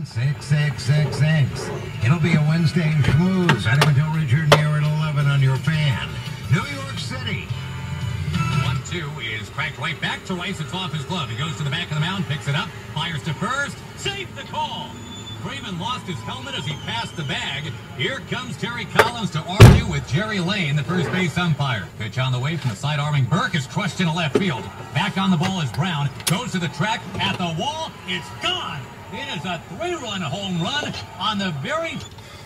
888-877-6666. It'll be a Wednesday schmooze. I don't until Richard near at 11 on your fan. New York City. 1-2 is cranked right back to Rice. It's off his glove. He goes to the back of the mound, picks it up, fires to first. Save the call. Craven lost his helmet as he passed the bag. Here comes Terry Collins to argue with Jerry Lane, the first base umpire. Pitch on the way from the side arming Burke is crushed into left field. Back on the ball is Brown. Goes to the track at the wall. It's gone. It is a 3-run home run on the very...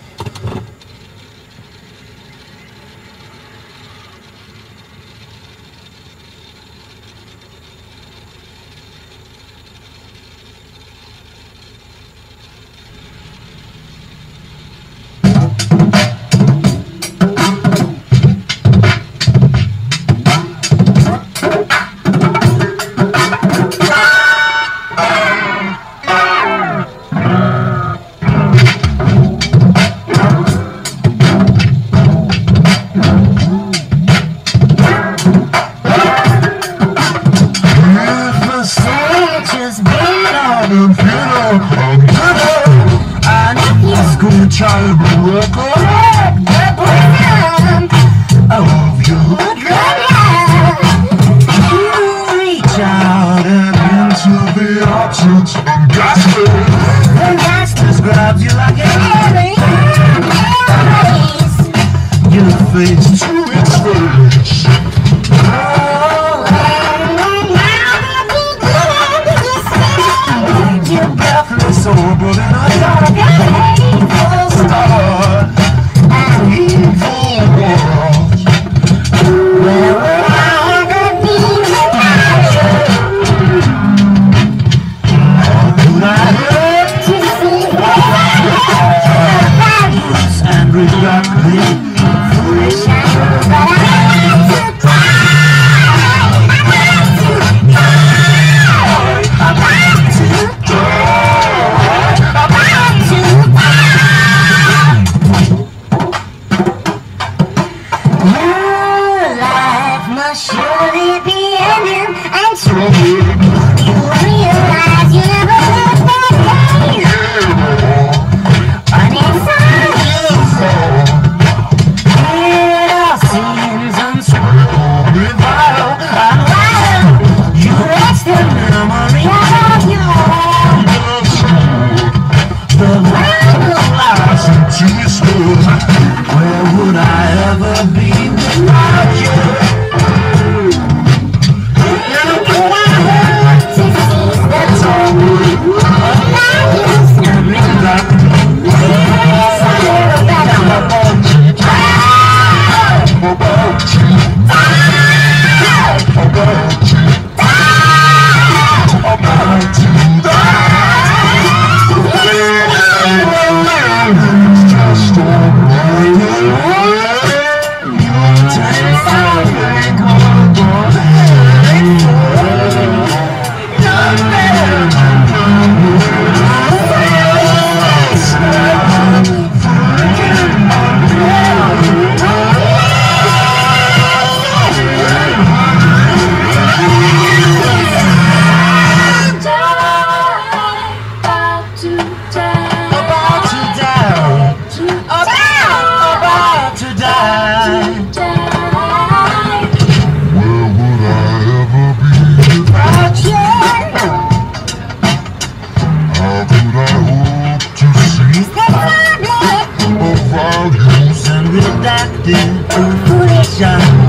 Child, of your you reach out and into the options and that describes you like a your face to its face. You're breathless over and I gotta get surely be ending, and surely you realize you never lived that day. And it's it all seems unspeakable, vile and wild. You rest the memory of your own the land of lies into your soul. Where would I ever be without you? Redacted, foolish